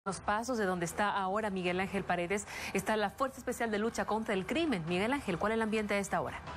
Los pasos de donde está ahora Miguel Ángel Paredes está la Fuerza Especial de Lucha contra el Crimen. Miguel Ángel, ¿cuál es el ambiente a esta hora?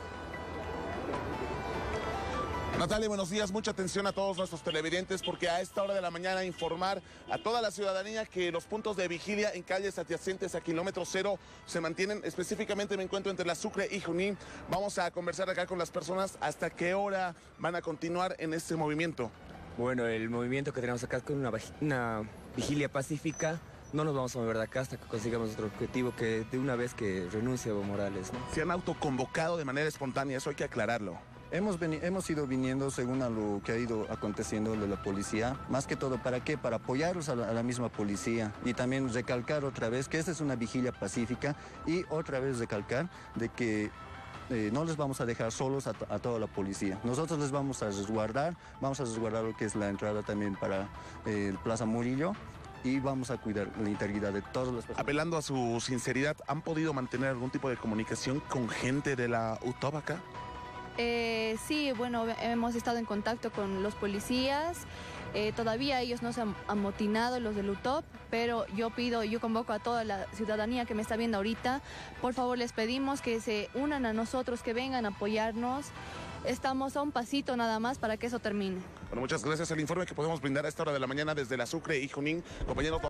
Natalia, buenos días. Mucha atención a todos nuestros televidentes porque a esta hora de la mañana informar a toda la ciudadanía que los puntos de vigilia en calles adyacentes a kilómetro cero se mantienen. Específicamente me encuentro entre la Sucre y Junín. Vamos a conversar acá con las personas hasta qué hora van a continuar en este movimiento. Bueno, el movimiento que tenemos acá es con una vigilia pacífica. No nos vamos a mover de acá hasta que consigamos nuestro objetivo, que de una vez que renuncie Evo Morales, ¿no? Se han autoconvocado de manera espontánea, eso hay que aclararlo. Hemos ido viniendo según a lo que ha ido aconteciendo de la policía, más que todo, ¿para qué? Para apoyarlos a la misma policía y también recalcar otra vez que esta es una vigilia pacífica y otra vez recalcar de que no les vamos a dejar solos a toda la policía. Nosotros les vamos a resguardar lo que es la entrada también para el Plaza Murillo y vamos a cuidar la integridad de todas las personas. Apelando a su sinceridad, ¿han podido mantener algún tipo de comunicación con gente de la UTOP acá? Sí, bueno, hemos estado en contacto con los policías. Todavía ellos no se han amotinado, los del UTOP, pero yo convoco a toda la ciudadanía que me está viendo ahorita. Por favor, les pedimos que se unan a nosotros, que vengan a apoyarnos. Estamos a un pasito nada más para que eso termine. Bueno, muchas gracias. El informe que podemos brindar a esta hora de la mañana desde la Sucre y Junín. Compañeros.